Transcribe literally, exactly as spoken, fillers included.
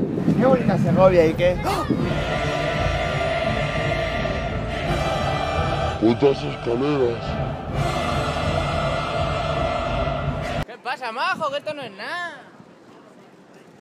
Qué bonita Segovia y qué... Putas escaleras. ¿Qué pasa, majo? Que esto no es nada.